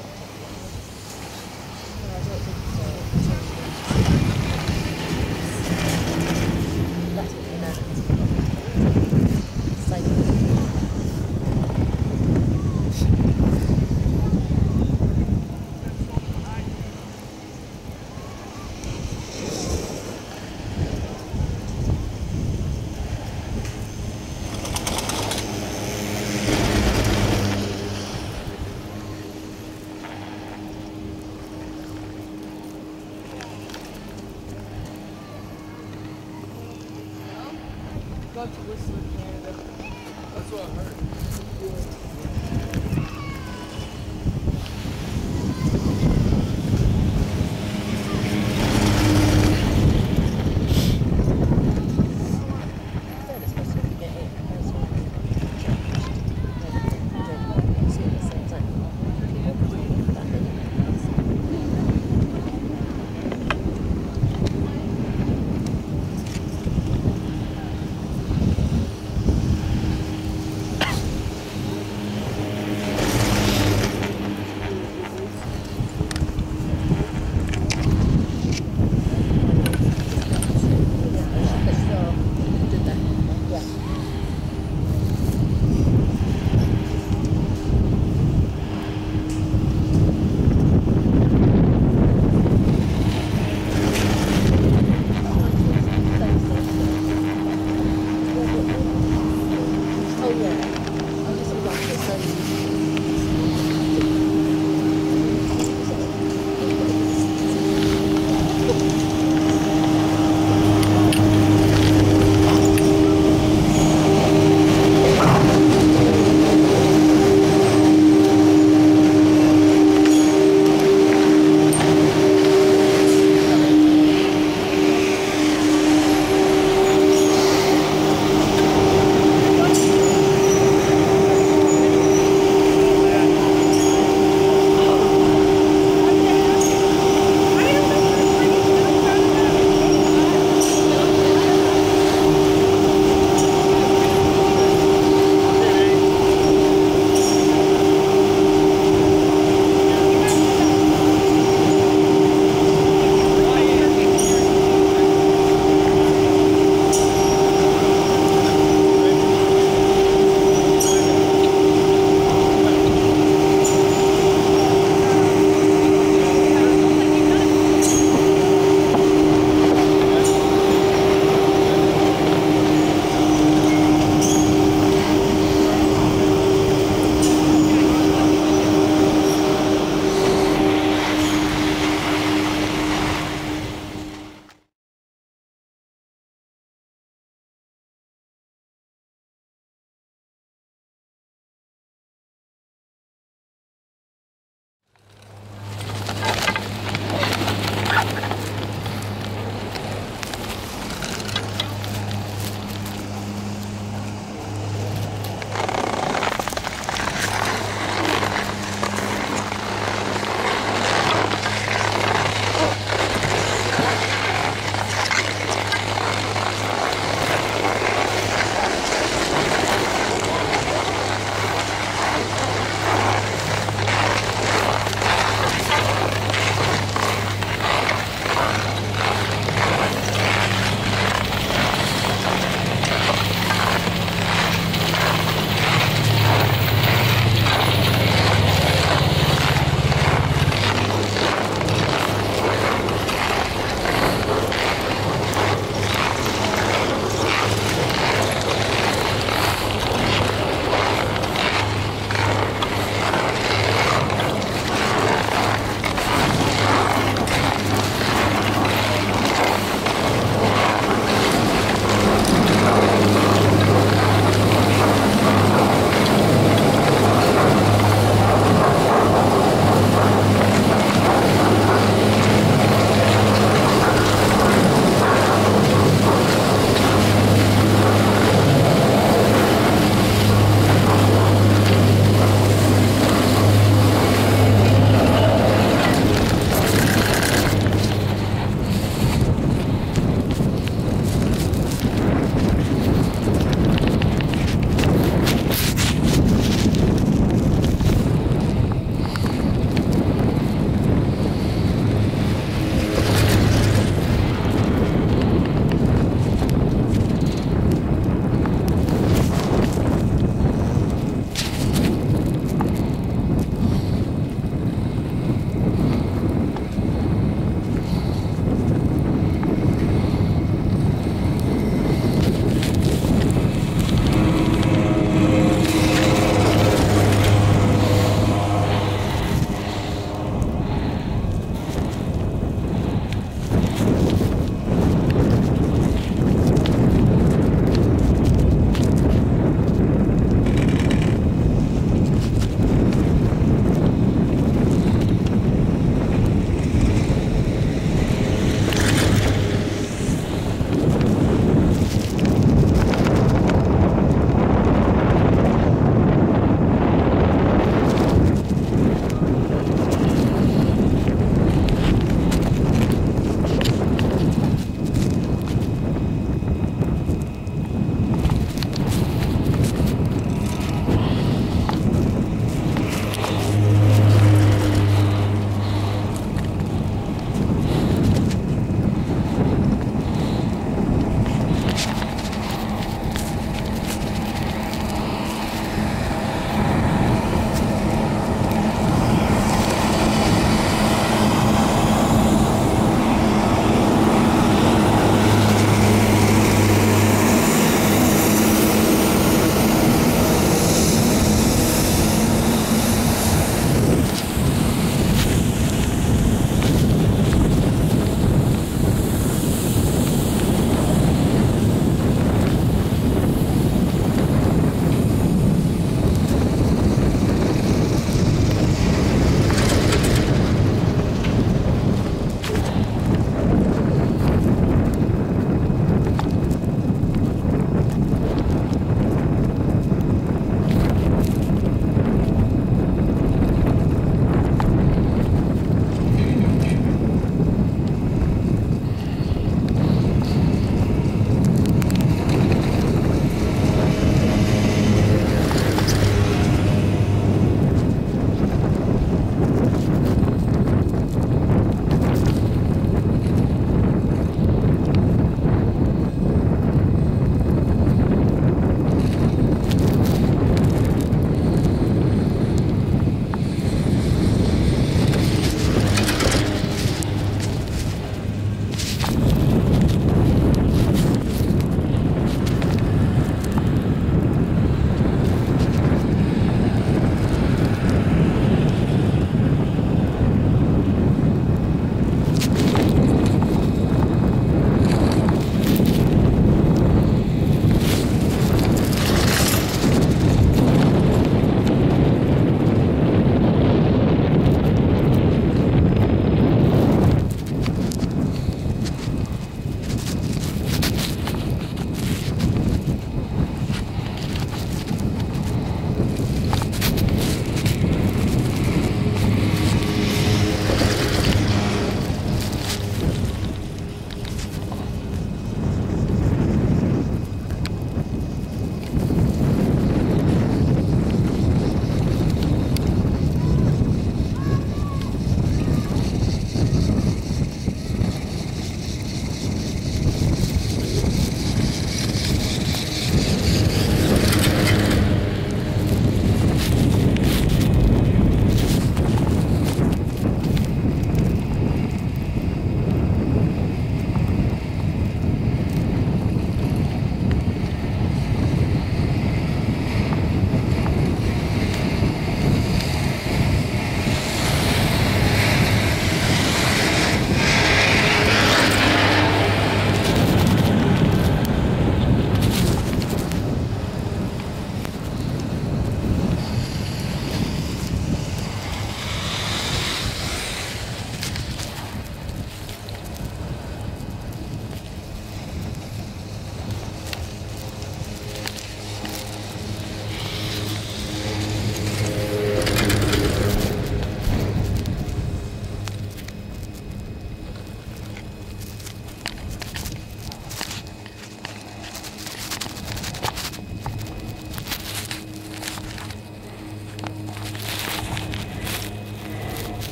No, I don't think so. It's only that's what the Americans call it. Cycle. Go to Whistler, Canada. That's what I heard. Then especially if you get it personally changed. Like, you don't see it at the same time. People can't get that many copies.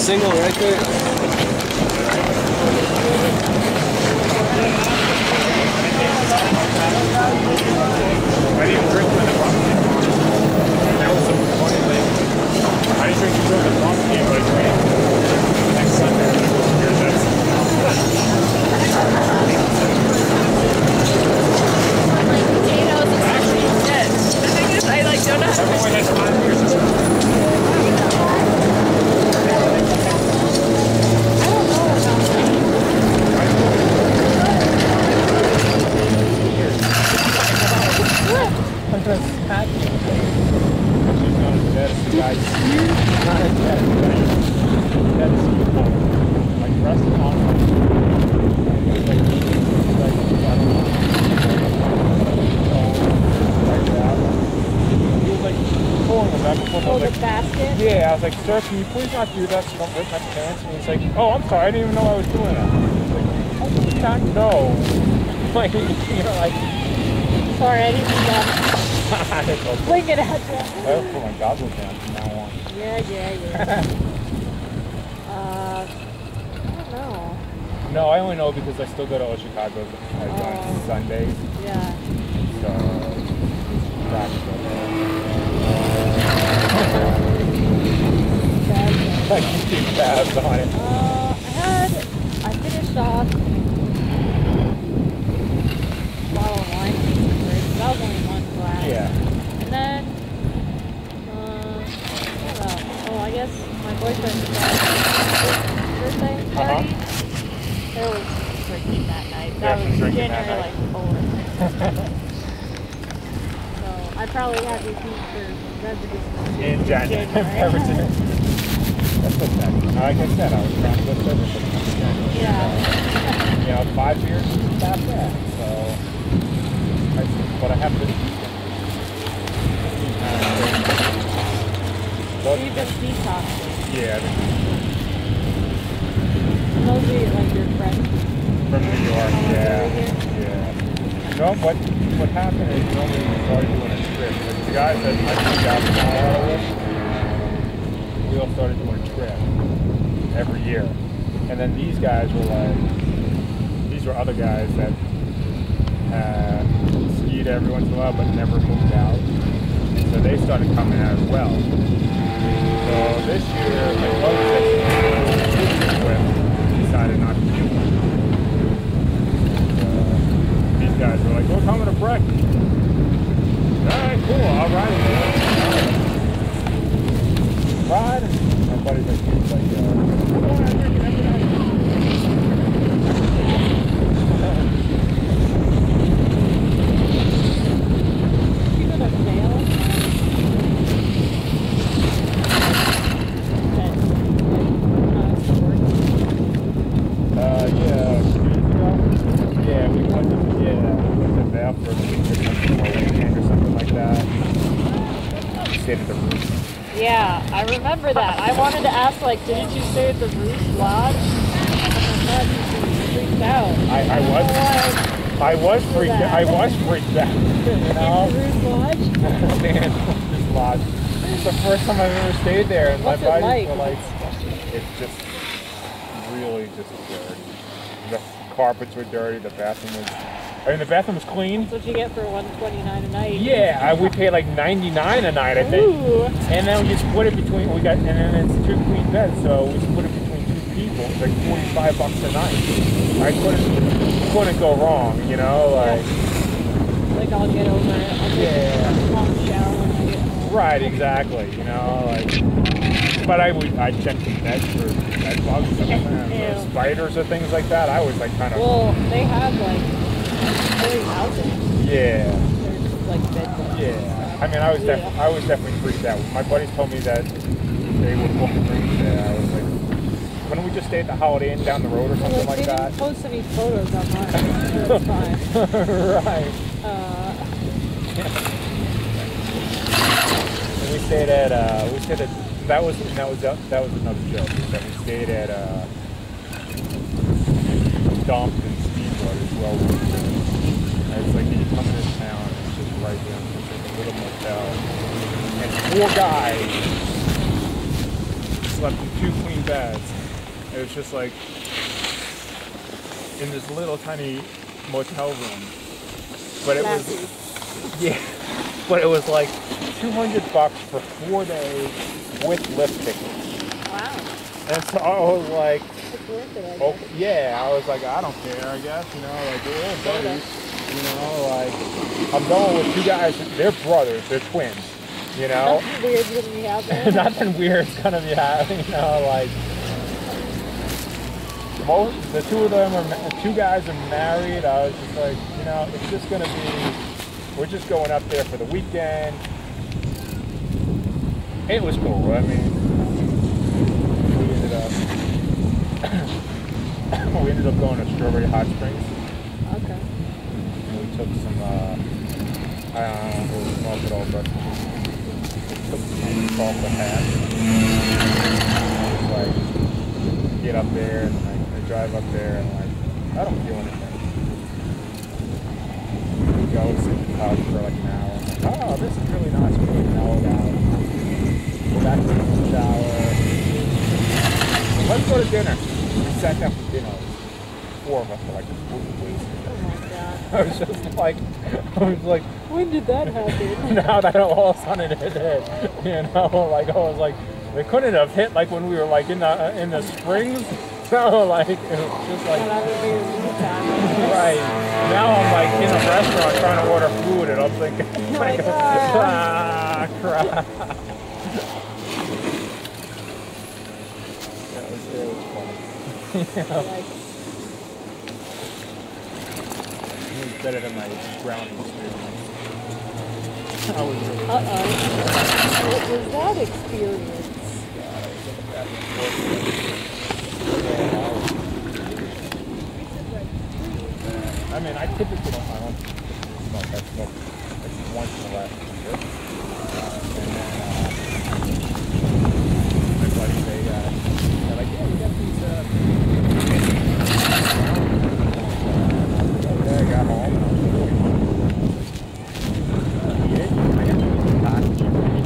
single right there. I didn't drink when the Bucks game on. That was so funny. Like, I didn't drink during the Bucks game, but I drank next Sunday. Like potatoes and actually dead. The thing is, I like don't know how to Everyone has 5 years or something. Yeah, I was like, sir, can you please not do that so don't rip my pants? And he's like, oh, I'm sorry, I didn't even know I was doing that. I was like, how do you not know? Like, you know, like... Sorry, I didn't mean that. Bring it at you. I'll put my goggles down from now on. Yeah. I don't know. No, I only know because I still go to Old Chicago on Sundays. Yeah. So, I can keep tabs on it. I finished off a bottle of wine. That was only one glass. Yeah. And then, I don't know. Oh, I guess my boyfriend's birthday party. There was drinking that night. That was January like 4th. So I probably had repeat for beverages In January. That's what's happening. Like I said, I was trying to go to everything. Yeah. You know, 5 years is about that. So, but I have to. So you've been detoxing. Yeah. Those are like your friends From New York. Yeah. No, what happened is normally we started doing a trip. Like the guys that I took out in Colorado, we all started doing a trip every year. And then these guys were like, these were other guys that skied every once in a while but never moved out. And so they started coming out as well. So this year, my buddy that decided not to do one. These guys were like, we're coming to breakfast. Alright, cool, I'll ride it. Ride, and my buddy's like, we're going out drinking every night. You go to Vail? Yeah, we went to Vail for a weekend or something like that. We stayed at the Roost. Yeah, I remember that. I wanted to ask, like, didn't you stay at the Roost Lodge? Oh my God, you freaked out. I was freaked out. You know? In the Roost Lodge? Staying at this lodge. It's the first time I've ever stayed there, and What's my it buddies like? were like, it's just really just dirty. The carpets were dirty. The bathroom was clean. That's what you get for $129 a night. Yeah, we paid like $99 a night, I think. Ooh. And then we split it between and then it's 2 queen beds, so we split it between 2 people. It's like $45 a night. I couldn't go wrong, you know, like I'll get over it. I'll take a long shower when I get home. Right, exactly. You know, like, but I checked the beds for bed bugs and spiders or things like that. I was like kind of. Well, they have like 30 houses. Yeah. There's like bed bugs. Yeah. I mean, I was definitely freaked out. My buddies told me that they were booking rooms there. I was like, why don't we just stay at the Holiday Inn down the road or something like that? They didn't post any photos online. So it's fine. Right. And we stayed at that was another joke. Is that we stayed at Dompton Speedboat as well. It's like you come into town, it's just right there. It's like a little motel, and 4 guys slept in 2 queen beds. It was just like in this little tiny motel room. But it was, yeah, but it was like $200 for 4 days with lift tickets. Wow. And so I was like, It's worth it, I guess. oh, yeah, I was like, I don't care, I guess, you know, like, we're all buddies, you know, like, I'm going with 2 guys, they're brothers, they're twins, you know. Nothing weird's gonna be happening. Nothing weird's gonna be happening, you know, like, the 2 of them are, 2 guys are married. I was just like, you know, it's just gonna be, we're just going up there for the weekend. It was cool, I mean, we ended up going to Strawberry Hot Springs. Okay. And we took some, I don't know if it was smoke at all, but took some chocolate hat. Like, get up there and like, I drive up there and like, I don't feel anything. We go sit in the couch for like an hour. I'm like, oh, this is really nice. We mellow down. Go back to the shower. Let's go to dinner. We sat down for dinner. 4 of us were like completely wasted. Oh my god. I was just like, When did that happen? now that all of a sudden it hit, you know, like I was like, they couldn't have hit like when we were like in the springs. So like it was just like right. Now I'm like in a restaurant trying to order food and I'm thinking, Oh my God. ah, crap. That was funny. It was better than my grounding experience. I was really What was that experience? I mean, I typically don't smoke. I smoke like once in the last year. And then my buddies, they're like, yeah, we got these. Okay, I got home and I was really hungry. Eat it. I got these package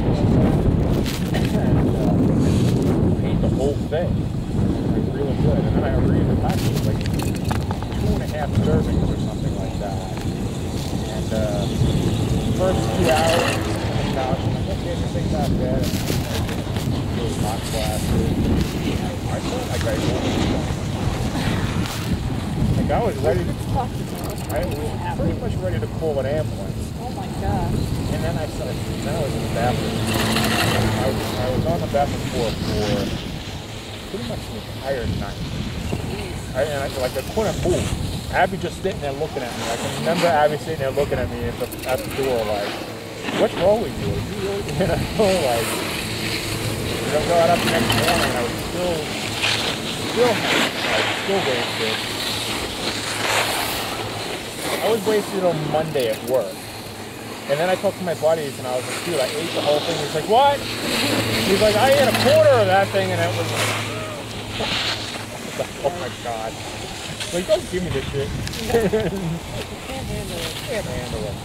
and ate the whole thing. Like really good. And then I read the package like 2.5 servings or something like that. And first few hours, I'm like, okay, this ain't that bad. And really hot glasses. I felt like I like I was ready to, I was pretty much ready to call an ambulance. Oh my gosh. And then I was in the bathroom. I was on the bathroom floor for pretty much the entire night. I couldn't move. Abby just sitting there looking at me. I can remember Abby sitting there looking at me at the door like, what's wrong with you? You know, like, I got up the next morning and I was still wasted. I was wasted on Monday at work. And then I talked to my buddies and I was like, dude, I ate the whole thing. He's like, what? He's like, I ate a quarter of that thing and it was oh my god. Like, don't give me this shit. Can't handle it. Can't handle it.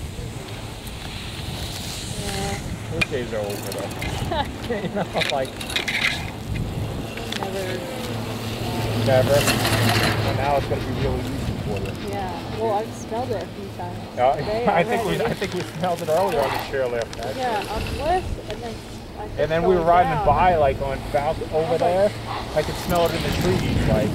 Yeah. Those days are over though. You know, like, never. And now it's gonna be really easy for you. Yeah. Well, I've smelled it a few times. I think we smelled it earlier on the chairlift. Actually. Yeah, on the lift, and then we were riding down. by like on Falcon over there. I could smell it in the trees, like.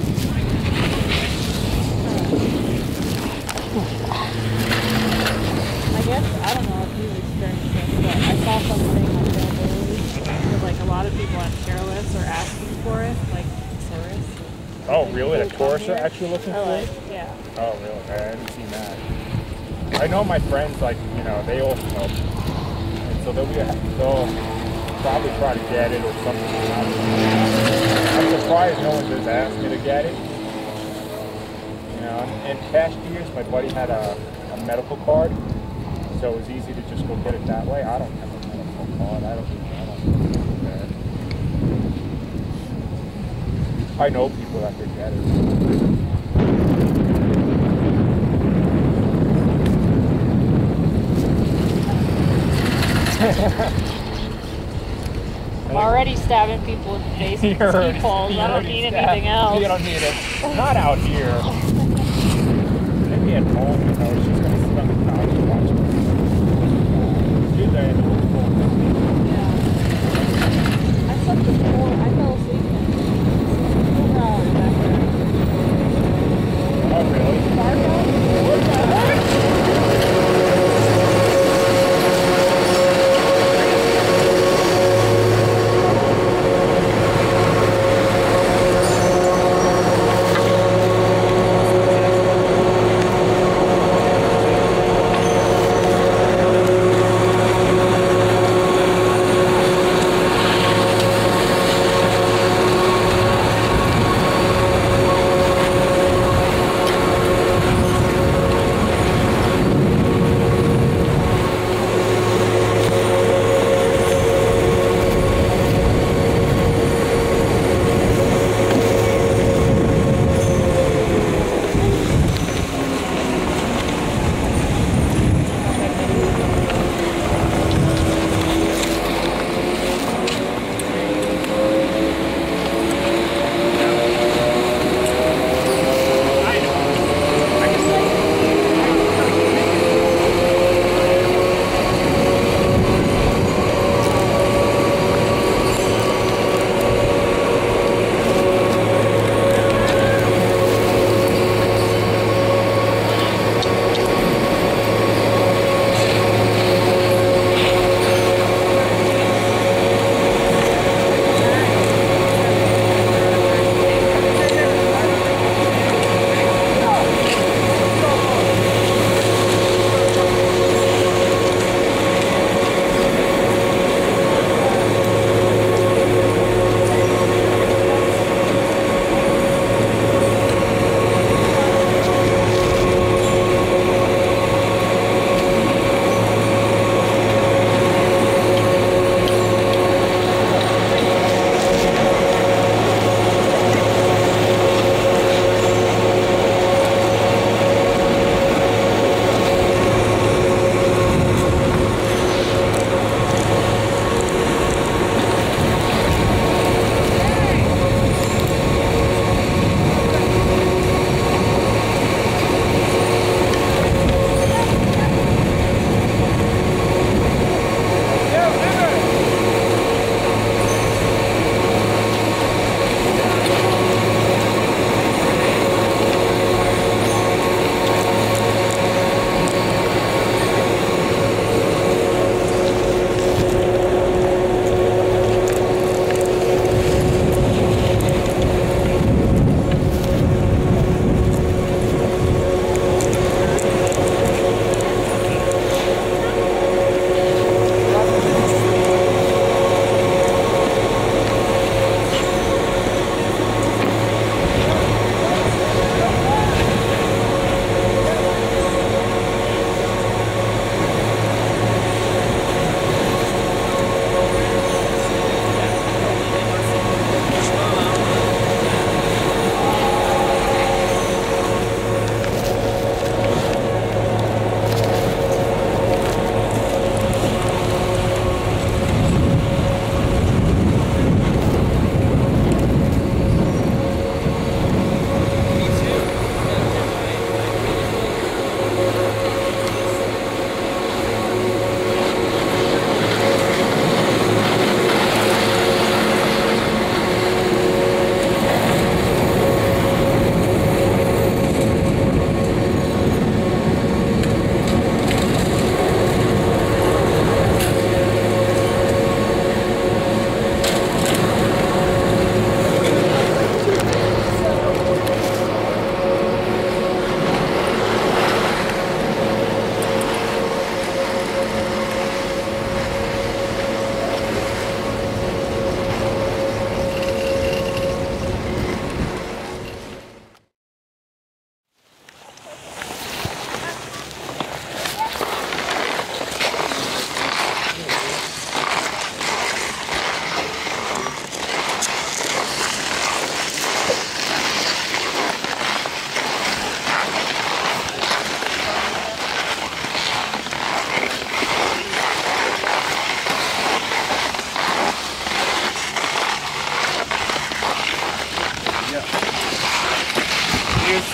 I guess, I don't know if you've experienced this, but I saw something on Billboard with like a lot of people on chairlifts are asking for it, like tourists. Oh, Like, really? The people tourists come are here. actually looking Or for like, it? yeah. Oh, really? I haven't seen that. I know my friends, like, you know, they all smoke. And so they'll probably try to get it or something. I'm surprised no one just asked me to get it. You know, in past years, my buddy had a medical card, so it was easy to just go get it that way. I don't have a medical card. I don't do that. I know people that could get it. I'm already stabbing people in the face with ski poles. I don't need anything else. You don't need it. Not out here. Maybe at home if I was just going to sit on the couch and watch it. Do that in the pool. Yeah. I slept before. I fell asleep in 4 hours back there. Oh, really? What the heck?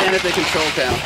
stand at the control tower.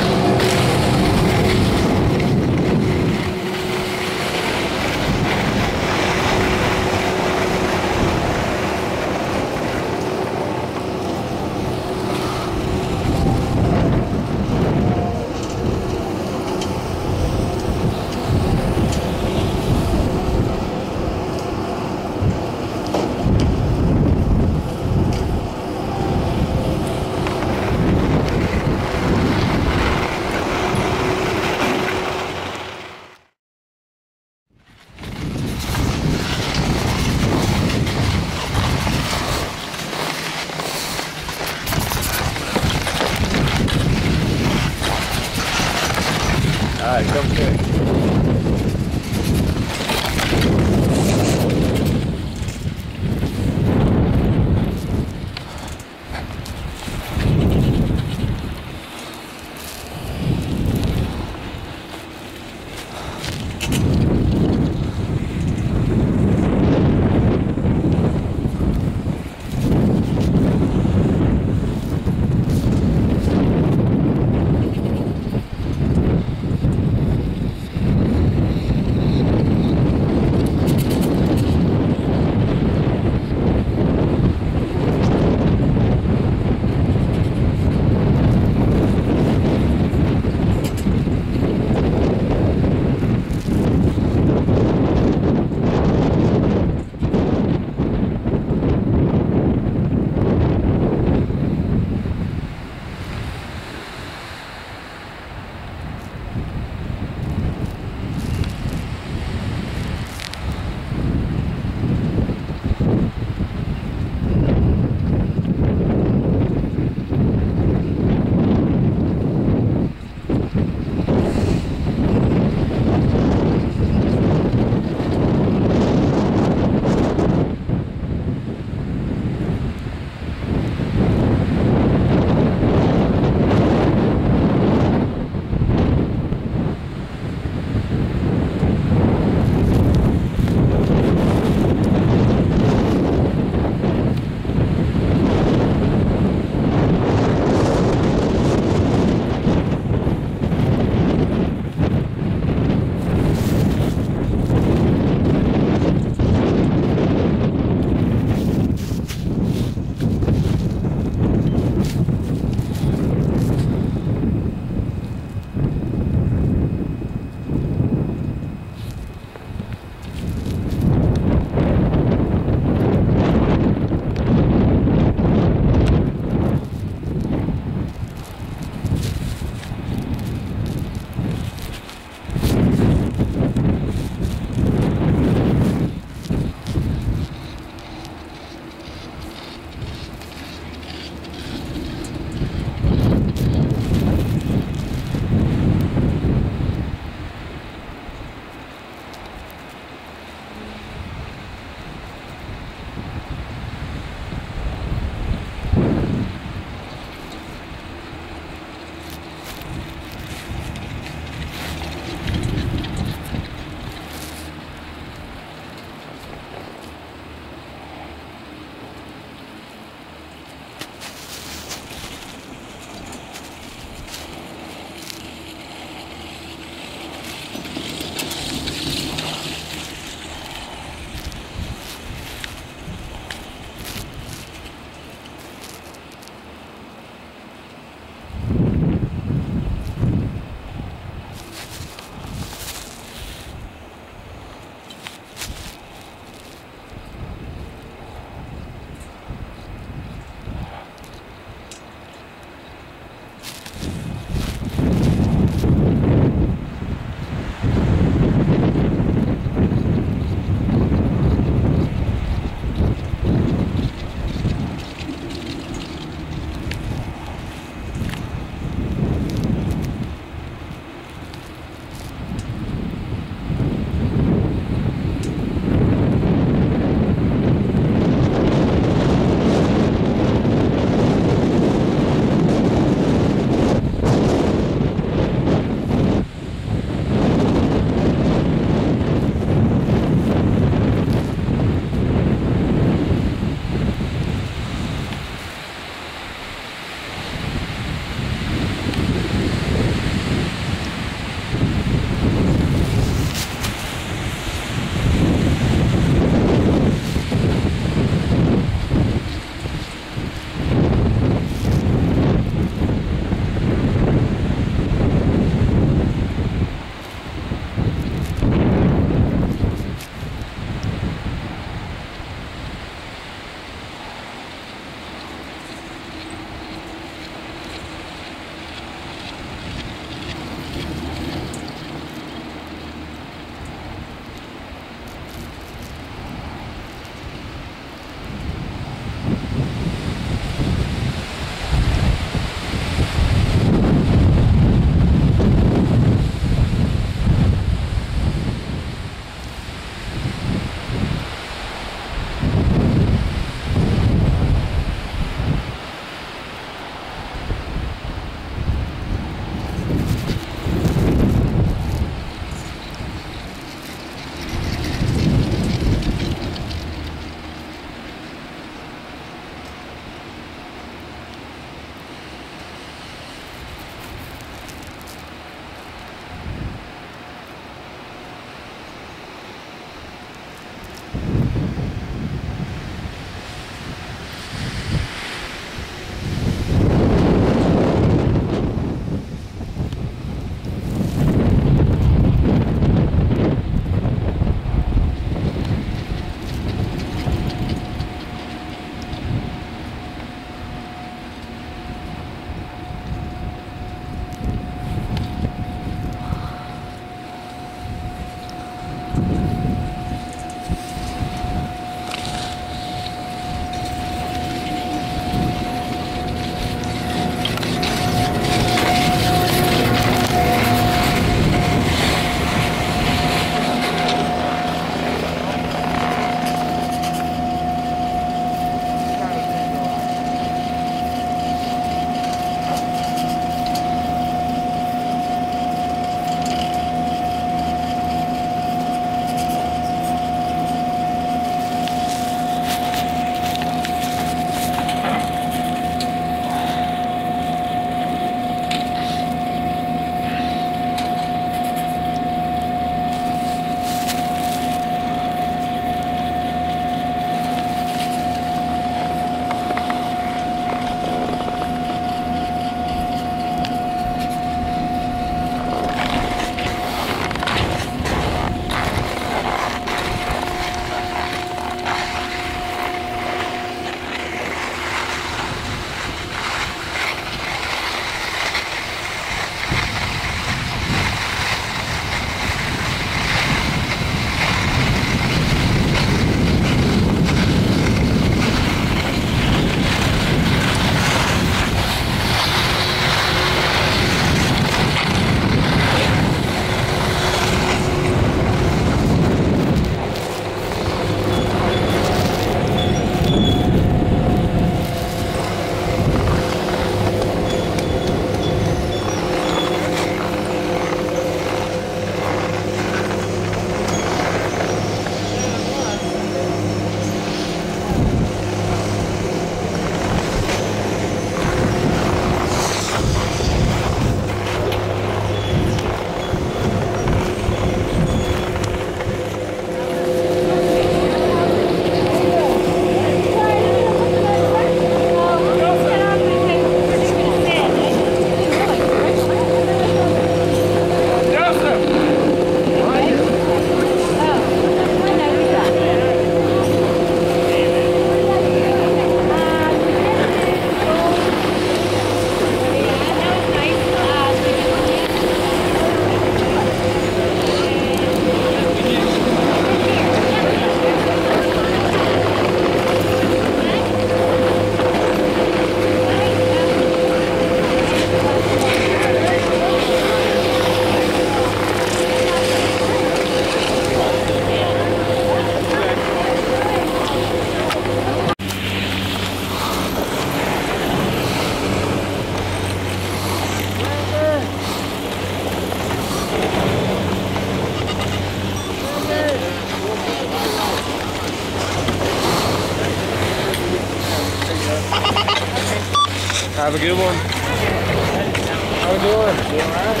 Have a good one. How we doing? You alright?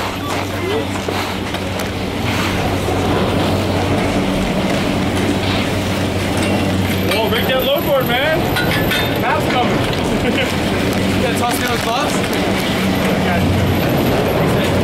Whoa, break that load board, man. Cap's coming. You gotta toss me those gloves? Yeah.